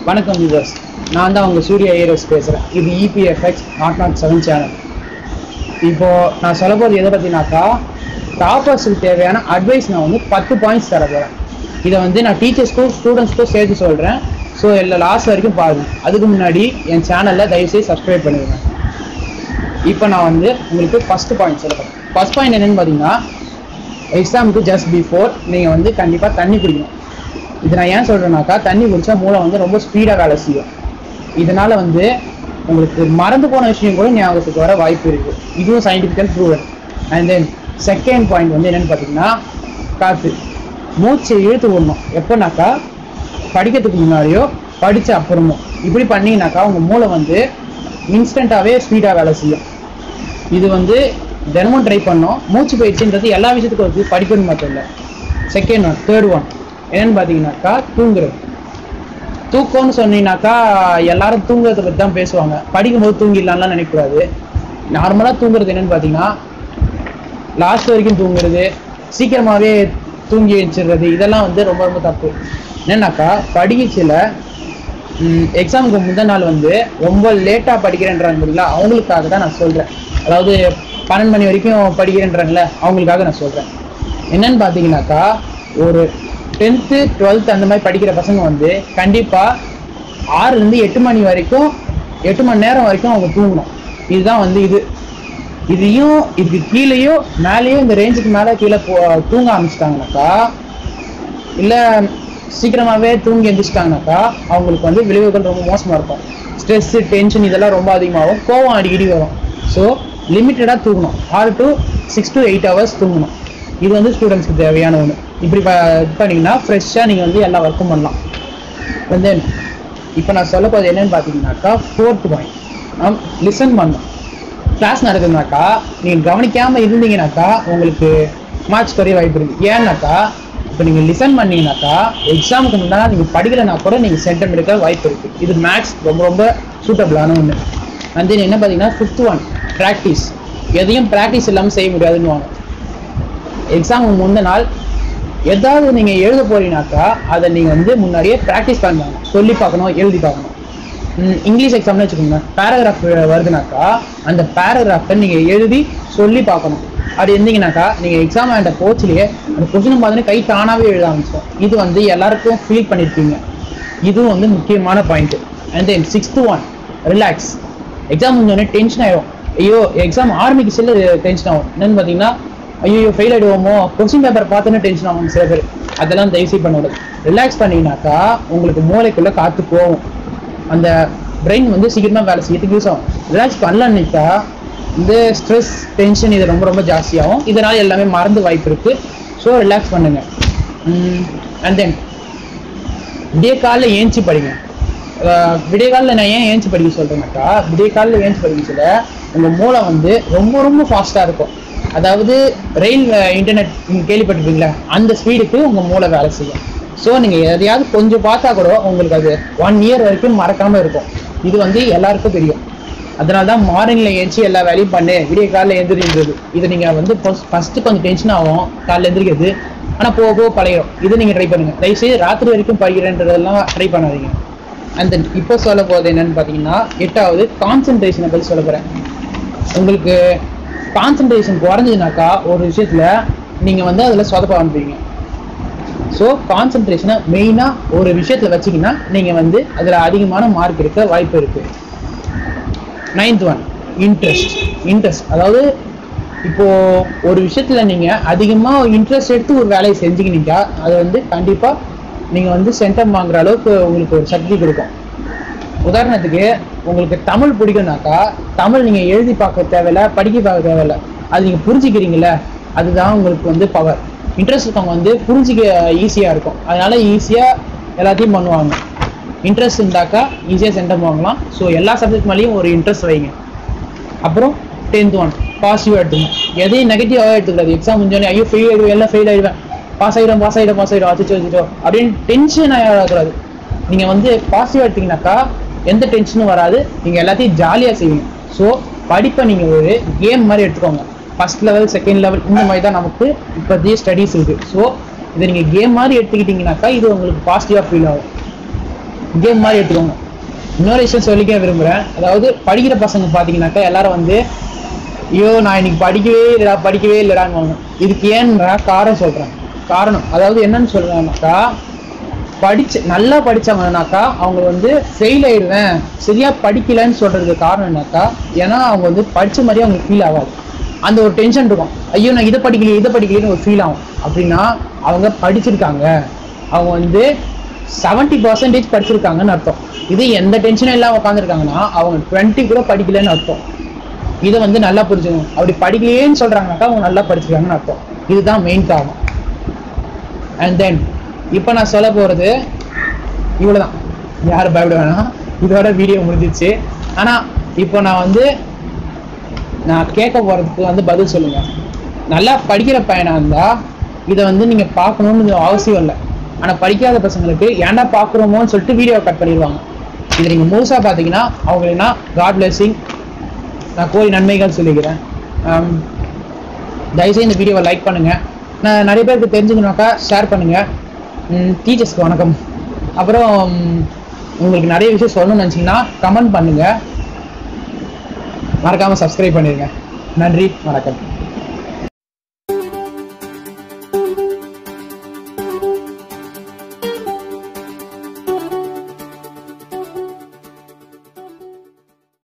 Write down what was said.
வணக்கம் வியூவர்ஸ், நான் தான் உங்கள் சூர்யா ஐயரஸ் பேசுகிறேன். இது EPFX 007 சேனல். இப்போது நான் சொல்ல போகிறது எதை பற்றினாக்கா, டாப்பர்ஸுக்கு தேவையான அட்வைஸ் நான் வந்து 10 பாயிண்ட்ஸ் தர போகிறேன். இதை வந்து நான் டீச்சர்ஸ்க்கும் ஸ்டூடெண்ட்ஸ்க்கும் சேர்த்து சொல்கிறேன். ஸோ எல்லாம் லாஸ்ட் வரைக்கும் பாருங்கள். அதுக்கு முன்னாடி என் சேனலில் தயவுசெய்து சப்ஸ்கிரைப் பண்ணிடுங்க. இப்போ நான் வந்து உங்களுக்கு ஃபஸ்ட்டு பாயிண்ட் சொல்ல போகிறேன். ஃபஸ்ட் பாயிண்ட் என்னென்னு பார்த்தீங்கன்னா, எக்ஸாமுக்கு ஜஸ்ட் பிஃபோர் நீங்கள் வந்து கண்டிப்பாக தண்ணி குடிக்கணும். இது நான் ஏன் சொல்கிறேன்னாக்கா, தண்ணி குடித்தா மூளை வந்து ரொம்ப ஸ்பீடாக வேலை செய்யும். இதனால் வந்து உங்களுக்கு மறந்து போன விஷயம் கூட ஞாபகத்துக்கு வர வாய்ப்பு இருக்குது. இதுவும் scientifically proven. And then second point வந்து என்னென்னு பார்த்தீங்கன்னா, காற்று மூச்சை இழுத்து விடணும். எப்போனாக்கா, படிக்கிறதுக்கு முன்னாடியோ படித்த அப்புறமோ இப்படி பண்ணிங்கனாக்கா உங்கள் மூளை வந்து இன்ஸ்டண்ட்டாகவே ஸ்பீடாக வேலை செய்யும். இது வந்து தினமும் ட்ரை பண்ணோம். மூச்சு பயிற்சின்றது எல்லா விஷயத்துக்கும் வந்து படிக்கணும் மட்டும் இல்லை. செகண்ட் ஒன், தேர்ட் ஒன் என்னென்னு பார்த்தீங்கன்னாக்கா, தூங்குறது. தூக்கம்னு சொன்னீங்கன்னாக்கா எல்லாரும் தூங்குறதை பற்றி தான் பேசுவாங்க. படிக்கும்போது தூங்கிடலாம்லாம் நினைக்கக்கூடாது. நார்மலாக தூங்குறது என்னென்னு பார்த்தீங்கன்னா, லாஸ்ட் வரைக்கும் தூங்குறது, சீக்கிரமாகவே தூங்கி வச்சிடுறது, இதெல்லாம் வந்து ரொம்ப ரொம்ப தப்பு. என்னன்னாக்கா, படிக்கச்சில் எக்ஸாமுக்கு முந்தின நாள் வந்து ரொம்ப லேட்டாக படிக்கிறேன்றாங்களா, அவங்களுக்காக தான் நான் சொல்கிறேன். அதாவது 12 மணி வரைக்கும் படிக்கிறேன்றாங்களே, அவங்களுக்காக நான் சொல்கிறேன். என்னன்னு பார்த்தீங்கன்னாக்கா, ஒரு 10th 12th அந்த மாதிரி படிக்கிற பசங்க வந்து கண்டிப்பாக 6லேருந்து 8 மணி வரைக்கும் 8 மணி நேரம் வரைக்கும் அவங்க தூங்கணும். இதுதான் வந்து இதையும் இதுக்கு கீழேயோ மேலேயோ இந்த ரேஞ்சுக்கு மேலே கீழே தூங்க ஆரம்பிச்சிட்டாங்கனாக்கா, இல்லை சீக்கிரமாகவே தூங்கி எழுந்திரிச்சிட்டாங்கனாக்கா அவங்களுக்கு வந்து விளைவுகள் ரொம்ப மோசமாக இருக்கும். ஸ்ட்ரெஸ்ஸு, டென்ஷன் இதெல்லாம் ரொம்ப அதிகமாகும். கோவம் அடிக்கடி வரும். ஸோ லிமிட்டடாக தூங்கணும். 6 to 6 to 8 hours தூங்கணும். இது வந்து ஸ்டூடெண்ட்ஸ்க்கு தேவையான ஒன்று. இப்படி இது பண்ணிங்கன்னா ஃப்ரெஷ்ஷாக நீங்கள் வந்து எல்லா ஒர்க்கும் பண்ணலாம். அண்ட் தென் இப்போ நான் சொல்ல போகிறது என்னென்னு பார்த்தீங்கன்னாக்கா, 4th பாயிண்ட், லிசன் பண்ணணும். கிளாஸ் நடக்குதுனாக்கா நீங்கள் கவனிக்காமல் இருந்தீங்கன்னாக்கா உங்களுக்கு மார்க்ஸ் குறைய வாய்ப்பு இருக்குது. ஏன்னாக்கா, இப்போ நீங்கள் லிசன் பண்ணிங்கனாக்கா எக்ஸாமுக்கு முன்னாடி நீங்கள் படிக்கலைன்னா கூட நீங்கள் சென்டம் எடுக்க வாய்ப்பு இருக்குது. இது மேக்ஸ் ரொம்ப ரொம்ப சூட்டபிளான ஒன்று. அண்ட் தென் என்ன பார்த்தீங்கன்னா, 5th ஒன், ப்ராக்டிஸ். எதையும் ப்ராக்டிஸ் இல்லாமல் செய்ய முடியாதுன்னு வாங்க. எக்ஸாமுக்கு முந்தின நாள் ஏதாவது நீங்கள் எழுத போறீங்கனாக்கா அதை நீங்கள் வந்து முன்னாடியே ப்ராக்டிஸ் பண்ணணும். சொல்லி பார்க்கணும், எழுதி பார்க்கணும். இங்கிலீஷ் எக்ஸாம்னு வச்சுக்கோங்க, பேராகிராஃப் வருதுனாக்கா அந்த பேராகிராஃபை நீங்கள் எழுதி சொல்லி பார்க்கணும். அப்படி இருந்தீங்கன்னாக்கா நீங்கள் எக்ஸாம் ஆண்ட போச்சிலேயே அந்த கொஸ்டின் பார்த்தோன்னே கை தானாகவே எழுத ஆரம்பிச்சோம். இது வந்து எல்லாருக்கும் ஃபீல் பண்ணியிருப்பீங்க. இதுவும் வந்து முக்கியமான point. And then 6th one, relax. Exam முடிஞ்சோடனே டென்ஷன் ஆகிடும். ஐயோ எக்ஸாம் ஆரம்பிக்கு செல்ல டென்ஷன் ஆகும். என்னென்னு பார்த்தீங்கன்னா, ஐயோ ஃபெயில் ஆகிடுவோமோ, கொஸ்டின் பேப்பர் பார்த்தோன்னே டென்ஷன் ஆகும் சில பேர். அதெல்லாம் தயவுசெய்து பண்ணக்கூடாது. ரிலாக்ஸ் பண்ணிங்கனாக்கா உங்களுக்கு மூளைக்குள்ளே காற்று போகும். அந்த பிரெயின் வந்து சீக்கிரமாக வேலை செய்யறதுக்கு யூஸ் ஆகும். ரிலாக்ஸ் பண்ணலன்னுக்கா இந்த ஸ்ட்ரெஸ், டென்ஷன் இது ரொம்ப ரொம்ப ஜாஸ்தியாகும். இதனால் எல்லாமே மறந்து வாய்ப்பு இருக்குது. ஸோ ரிலாக்ஸ் பண்ணுங்கள். அண்ட் தென் விடிய காலில் ஏஞ்சி படிங்க. விடிய காலில் நான் ஏன் ஏஞ்சி படிக்க சொல்கிறேன்னாக்கா, விடிய காலில் ஏஞ்சி படிக்க சொல்ல உங்கள் மூளை வந்து ரொம்ப ரொம்ப ஃபாஸ்ட்டாக இருக்கும். அதாவது ரயில் இன்டர்நெட் நீங்கள் கேள்விப்பட்டிருப்பீங்களா, அந்த ஸ்பீடுக்கு உங்கள் மூளை வேலை செய்யும். ஸோ நீங்கள் எதையாவது கொஞ்சம் பார்த்தா கூட உங்களுக்கு அது 1 year வரைக்கும் மறக்காமல் இருக்கும். இது வந்து எல்லாருக்கும் தெரியும். அதனால தான் மார்னிங்கில் ஏஞ்சி எல்லா வேலையும் பண்ணு, விடிய காலில் எழுந்திரின்றது. இதை நீங்கள் வந்து ஃபஸ்ட்டு கொஞ்சம் டென்ஷன் ஆகும் காலையில் எழுந்திரிக்கிறது. ஆனால் போக போக பழையிடும். இதை நீங்கள் ட்ரை பண்ணுங்கள். தயவுசெய்து ராத்திரி வரைக்கும் படிக்கிறேன்றதெல்லாம் ட்ரை பண்ணாதீங்க. அண்ட் தென் இப்போ சொல்ல போகிறது என்னென்னு பார்த்தீங்கன்னா, 8வது கான்சன்ட்ரேஷனை பற்றி சொல்ல போகிறேன். உங்களுக்கு கான்சன்ட்ரேஷன் குறைஞ்சதுனாக்கா ஒரு விஷயத்தில் நீங்கள் வந்து அதில் சொதப்ப ஆரம்பிப்பீங்க. ஸோ கான்சன்ட்ரேஷனை மெயினாக ஒரு விஷயத்தில் வச்சிங்கன்னா நீங்கள் வந்து அதில் அதிகமான மார்க் எடுக்க வாய்ப்பு இருக்குது. 9th one, interest. அதாவது இப்போது ஒரு விஷயத்தில் நீங்கள் அதிகமாக இன்ட்ரெஸ்ட் எடுத்து ஒரு வேலையை செஞ்சுக்கினீங்க, அது வந்து கண்டிப்பாக நீங்கள் வந்து சென்டம் வாங்குற அளவுக்கு உங்களுக்கு ஒரு சக்தி கொடுக்கும். உதாரணத்துக்கு உங்களுக்கு தமிழ் பிடிக்கும்னாக்கா, தமிழ் நீங்கள் எழுதி பார்க்க தேவையில்லை, படிக்க பார்க்க தேவையில்லை, அது நீங்கள் புரிஞ்சுக்கிறீங்கள, அதுதான் உங்களுக்கு வந்து பவர். இன்ட்ரெஸ்ட் இருக்கவங்க வந்து புரிஞ்சிக்க ஈஸியாக இருக்கும். அதனால் ஈஸியாக எல்லாத்தையும் பண்ணுவாங்க. இன்ட்ரெஸ்ட் இருந்தாக்கா ஈஸியாக சென்டம் வாங்கலாம். ஸோ எல்லா சப்ஜெக்ட் மேலேயும் ஒரு இன்ட்ரெஸ்ட் வைங்க. அப்புறம் 10th ஒன், பாசிட்டிவாக எடுத்துக்கணும். எதையும் நெகட்டிவாக எடுத்துக்கூடாது. எக்ஸாம் முடிஞ்சோடனே ஐயோ ஃபெயில் ஆகிடுவேன், எல்லாம் ஃபெயில் ஆகிடுவேன், பாஸ் ஆகிடும் வச்சுட்டோம் அப்படின்னு டென்ஷன் ஆகக்கூடாது. நீங்கள் வந்து பாசிட்டிவாக எடுத்தீங்கன்னாக்கா எந்த டென்ஷனும் வராது. நீங்கள் எல்லாத்தையும் ஜாலியாக செய்வீங்க. ஸோ படிப்பை நீங்கள் ஒரு கேம் மாதிரி எடுத்துக்கோங்க. ஃபஸ்ட் லெவல், செகண்ட் லெவல் இந்த மாதிரி தான் நமக்கு இப்போதைய ஸ்டடீஸ் இருக்குது. ஸோ இதை நீங்கள் கேம் மாதிரி எடுத்துக்கிட்டிங்கனாக்கா இது உங்களுக்கு பாசிட்டிவாக ஃபீல் ஆகும். கேம் மாதிரி எடுத்துக்கோங்க. இன்னொரு விஷயம் சொல்லிக்க விரும்புகிறேன். அதாவது படிக்கிற பசங்க பார்த்தீங்கன்னாக்கா எல்லாரும் வந்து ஐயோ நான் இன்னைக்கு படிக்கவே இல்லைடான்னு. இதுக்கு ஏன்னா காரணம் சொல்கிறேன். காரணம் அதாவது என்னன்னு சொல்கிறேன்னாக்கா, நல்லா படித்தாங்கன்னாக்கா அவங்க வந்து ஃபெயில் ஆயிடுவேன், சரியாக படிக்கலைன்னு சொல்கிறதுக்கு காரணம் என்னக்கா, ஏன்னா அவங்க வந்து படித்த மாதிரியே அவங்களுக்கு ஃபீல் ஆகாது. அந்த ஒரு டென்ஷன் இருக்கும். ஐயோ நான் இதை படிக்கலைன்னு ஒரு ஃபீல் ஆகும். அப்படின்னா அவங்க படிச்சிருக்காங்க, அவங்க வந்து 70% படிச்சிருக்காங்கன்னு அர்த்தம். இது எந்த டென்ஷனும் இல்லாமல் உட்காந்துருக்காங்கன்னா அவங்க 20 கூட படிக்கலன்னு அர்த்தம். இதை வந்து நல்லா புரிஞ்சுக்கணும். அப்படி படிக்கலையேன்னு சொல்கிறாங்கனாக்கா அவங்க நல்லா படிச்சிருக்காங்கன்னு அர்த்தம். இதுதான் மெயின் காரணம். அண்ட் தென் இப்போ நான் சொல்ல போகிறது இவ்வளோதான். யாரும் பயப்பட வேணாம், இதோட வீடியோ முடிஞ்சிச்சு. ஆனால் இப்போ நான் கேட்க போகிறதுக்கு வந்து பதில் சொல்லுங்கள். நல்லா படிக்கிற பையனாக இருந்தால் இதை வந்து நீங்கள் பார்க்கணுன்னு அவசியம் இல்லை. ஆனால் படிக்காத பசங்களுக்கு ஏன்டா பார்க்குறோமோன்னு சொல்லிட்டு வீடியோ கட் பண்ணிடுவாங்க. இதை நீங்கள் முழுசாக பார்த்தீங்கன்னா அவங்கன்னா காட் பிளெஸிங், நான் கோரி நன்மைகள் சொல்லிக்கிறேன். தயவுசெய்து இந்த வீடியோவை லைக் பண்ணுங்கள். நான் நிறைய பேருக்கு தெரிஞ்சுக்கணுனாக்கா ஷேர் பண்ணுங்கள். டீச்சர்ஸ்க்கு வணக்கம். அப்புறம் உங்களுக்கு நிறைய விஷயம் சொல்லணும்னு நினச்சிங்கன்னா கமெண்ட் பண்ணுங்கள். மறக்காமல் சப்ஸ்கிரைப் பண்ணிடுங்க. நன்றி, வணக்கம்.